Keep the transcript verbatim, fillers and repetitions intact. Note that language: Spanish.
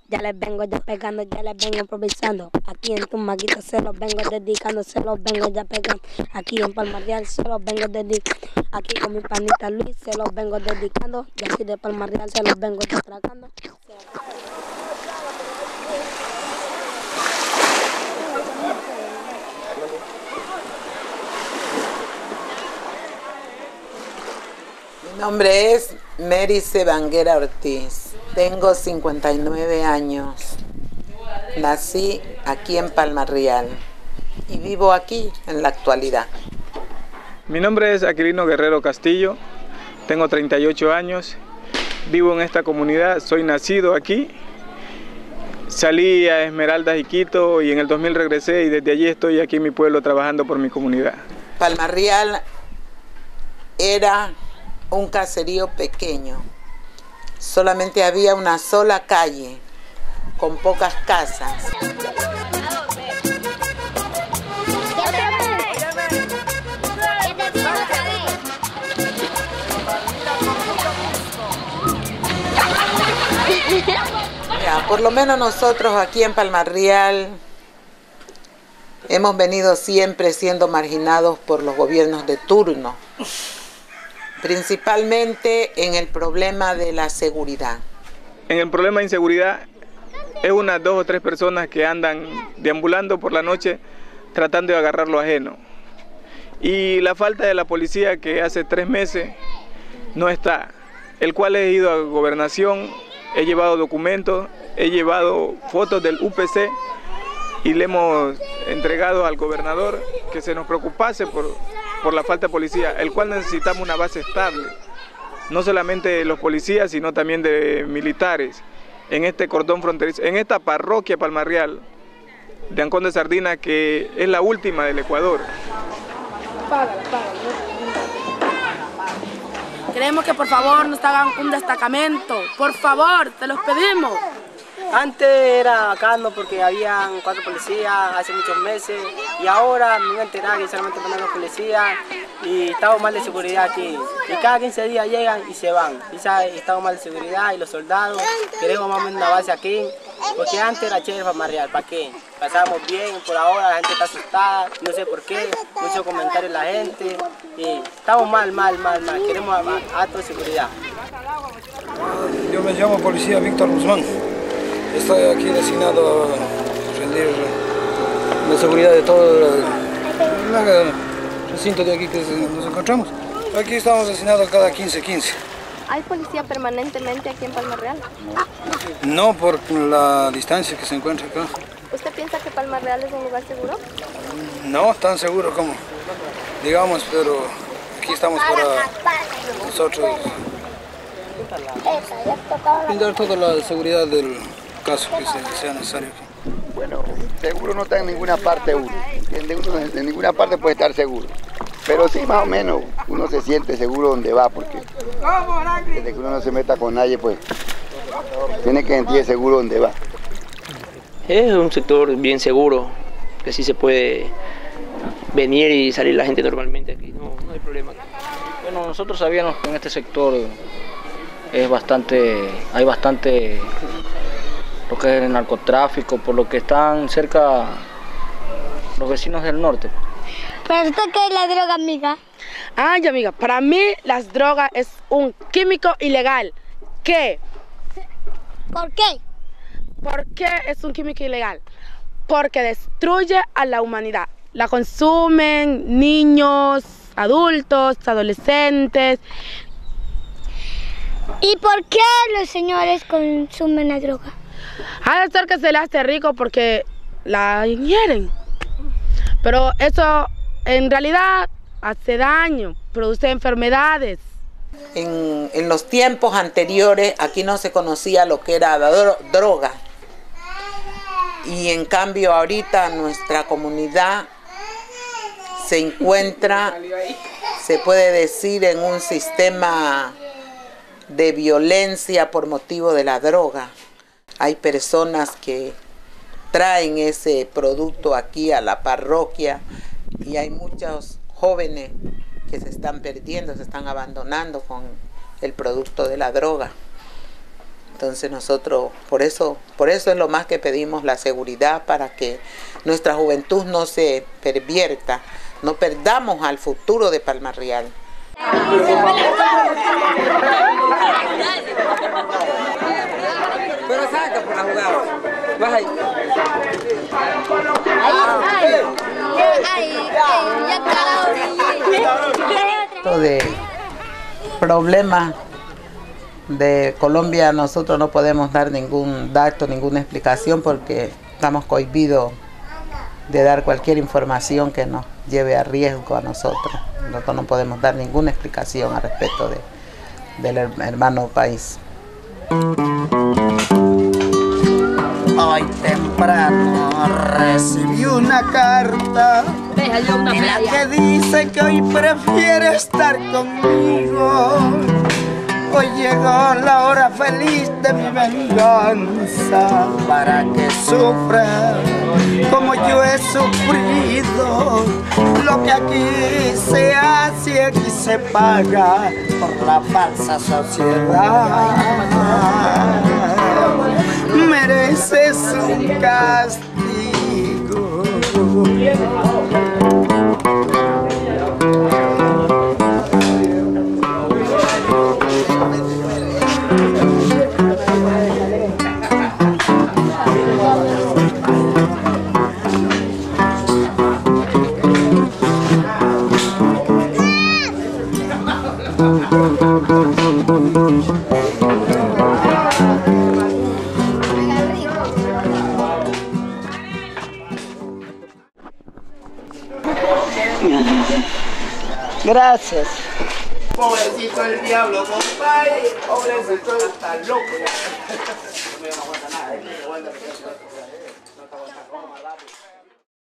Ya les vengo ya pegando, ya les vengo improvisando. Aquí en Tumaquito se los vengo dedicando, se los vengo ya pegando. Aquí en Palma Real se los vengo dedicando. Aquí con mi panita Luis se los vengo dedicando. Y aquí de Palma Real se los vengo atracando. Mi nombre es Mary Cebanguera Ortiz. Tengo cincuenta y nueve años. Nací aquí en Palma Real y vivo aquí en la actualidad. Mi nombre es Aquilino Guerrero Castillo. Tengo treinta y ocho años. Vivo en esta comunidad. Soy nacido aquí. Salí a Esmeraldas y Quito y en el dos mil regresé y desde allí estoy aquí en mi pueblo trabajando por mi comunidad. Palma Real era un caserío pequeño. Solamente había una sola calle con pocas casas. Ya, por lo menos nosotros aquí en Palma Real hemos venido siempre siendo marginados por los gobiernos de turno, principalmente en el problema de la seguridad. En el problema de inseguridad es unas dos o tres personas que andan deambulando por la noche tratando de agarrar lo ajeno. Y la falta de la policía que hace tres meses no está, el cual he ido a gobernación, he llevado documentos, he llevado fotos del U P C y le hemos entregado al gobernador que se nos preocupase por, por la falta de policía, el cual necesitamos una base estable, no solamente de los policías, sino también de militares, en este cordón fronterizo, en esta parroquia Palma Real de Ancón de Sardina, que es la última del Ecuador. Queremos que por favor nos hagan un destacamento, por favor, te los pedimos. Antes era bacano porque habían cuatro policías hace muchos meses y ahora me voy a enterar que solamente ponen los policías y estamos mal de seguridad aquí. Y cada quince días llegan y se van. Y sabe, estamos mal de seguridad y los soldados queremos más o menos una base aquí porque antes era chévere Palma Real, ¿para qué? Pasábamos bien, por ahora la gente está asustada, no sé por qué, muchos comentarios de la gente y estamos mal, mal, mal, mal, queremos acto de seguridad. Yo me llamo Policía Víctor Guzmán. Estoy aquí designado a rendir la seguridad de todo el recinto de aquí que nos encontramos. Aquí estamos designados cada quince quince. ¿Hay policía permanentemente aquí en Palma Real? No, por la distancia que se encuentra acá. ¿Usted piensa que Palma Real es un lugar seguro? No tan seguro como, digamos, pero aquí estamos para nosotros brindar toda la seguridad del caso que sea necesario aquí. Bueno, seguro no está en ninguna parte uno. En, uno, en ninguna parte puede estar seguro. Pero sí, más o menos, uno se siente seguro donde va, porque desde que uno no se meta con nadie, pues, tiene que sentir seguro donde va. Es un sector bien seguro, que sí se puede venir y salir la gente normalmente aquí, no, no hay problema. Bueno, nosotros sabíamos que en este sector es bastante, hay bastante lo que es el narcotráfico, por lo que están cerca los vecinos del norte. ¿Para usted qué es la droga, amiga? Ay, amiga, para mí las drogas es un químico ilegal. ¿Qué? ¿Por qué? ¿Por qué es un químico ilegal? Porque destruye a la humanidad. La consumen niños, adultos, adolescentes. ¿Y por qué los señores consumen la droga? Ha de ser que se les hace rico porque la ingieren. Pero eso en realidad hace daño, produce enfermedades. En, en los tiempos anteriores aquí no se conocía lo que era la dro droga. Y en cambio ahorita nuestra comunidad se encuentra, se puede decir, en un sistema de violencia por motivo de la droga. Hay personas que traen ese producto aquí a la parroquia y hay muchos jóvenes que se están perdiendo, se están abandonando con el producto de la droga. Entonces nosotros, por eso, por eso es lo más que pedimos, la seguridad, para que nuestra juventud no se pervierta, no perdamos al futuro de Palma Real. Pero saca por la jugada. Vas ahí. De problemas de Colombia nosotros no podemos dar ningún dato, ninguna explicación, porque estamos cohibidos de dar cualquier información que nos lleve a riesgo a nosotros. Nosotros no podemos dar ninguna explicación al respecto de, del hermano país. Hoy temprano recibí una carta en la que dice que hoy prefiere estar conmigo. Hoy llegó la hora feliz de mi venganza, para que sufra como yo he sufrido. Lo que aquí se hace, aquí se paga por la falsa sociedad. Mereces un castigo. Gracias. Pobrecito el diablo, compadre. Pobrecito está loco. No me aguanta nada.